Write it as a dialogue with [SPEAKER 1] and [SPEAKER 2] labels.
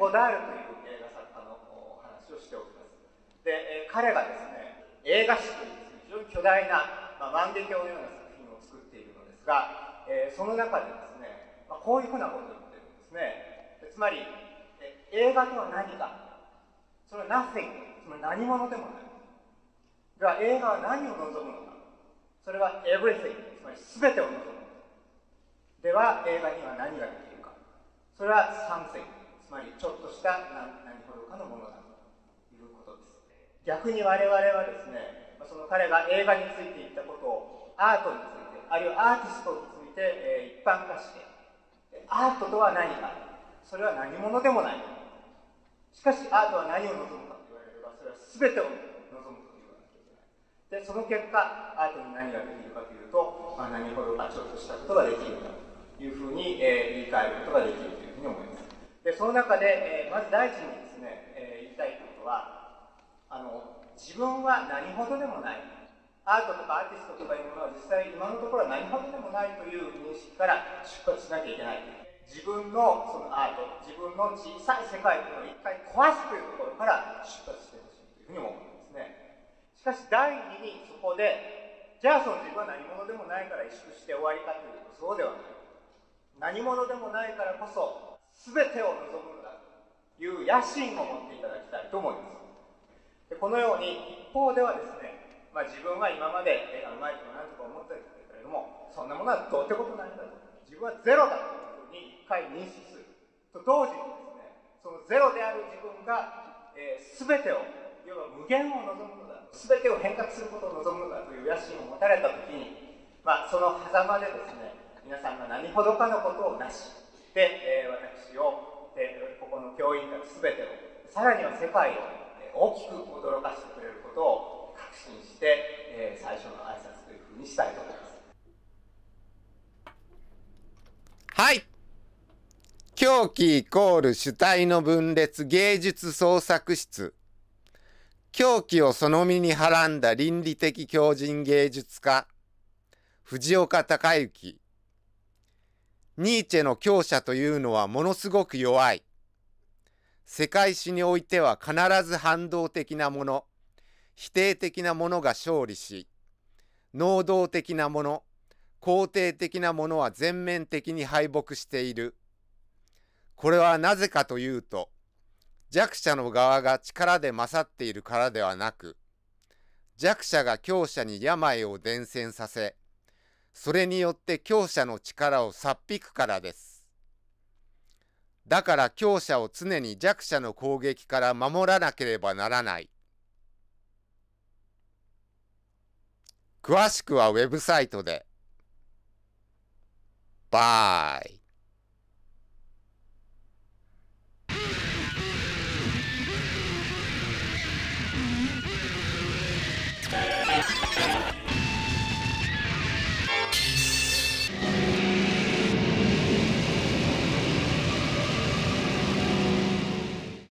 [SPEAKER 1] ゴダールという映画作家の話をしておきます。で、彼がですね、映画史というですね、非常に巨大な、万華鏡のような作品を作っているのですが、その中でですね、こういうふうなことを言ってるんですね。つまり、映画とは何か、それは nothing、つまり何者でもない。では、映画は何を望むのか、それは everything、つまり全てを望む。では、映画には何ができるか、それは something、つまりちょっとした何ほどかのものだということです。逆に我々はですね、その彼が映画について言ったことをアートについて、あるいはアーティストについて、一般化して、アートとは何か、それは何者でもない。しかしアートは何を望むかと言われれば、それは全てを望むと言わなきゃいけない。で、その結果、アートに何ができるかというと、何ほどかちょっとしたことができるんだというふうに、言い換えることができるというふうに思います。で、その中で、まず第一にですね、言いたいことは、自分は何ほどでもない。アートとかアーティストとかいうものは実際今のところは何ほどでもないという認識から出発しなきゃいけない。自分のそのアート、自分の小さい世界というのを一回壊すというところから出発してほしいというふうに思うんですね。しかし第二にそこで、じゃあその自分は何者でもないから萎縮して終わりかというとそうではない。何者でもないからこそ全てを望むのだという野心を持っていただきたいと思います。でこのように一方ではですね、自分は今まで絵がうまいとか何とか思ってるけれども、そんなものはどうってことないんだと。自分はゼロだというふうに一回認識すると同時にですね、そのゼロである自分が、全てを、要は無限を望むのだ、全てを変革することを望むのだという野心を持たれたときに、その狭間でですね、皆さんが何ほどかのことをなしで、私を、ここの教員たち全てを、さらには世界を大きく驚かしてくれることを確信して、最初の挨拶というふうにしたいと思います。
[SPEAKER 2] はい。狂気イコール主体の分裂芸術創作室。狂気をその身にはらんだ倫理的強靭芸術家、藤岡隆之。ニーチェの強者というのはものすごく弱い。世界史においては必ず反動的なもの、否定的なものが勝利し、能動的なもの、肯定的なものは全面的に敗北している。これはなぜかというと、弱者の側が力で勝っているからではなく、弱者が強者に病を伝染させ、それによって強者の力をさっ引くからです。だから強者を常に弱者の攻撃から守らなければならない。詳しくはウェブサイトで。バイ。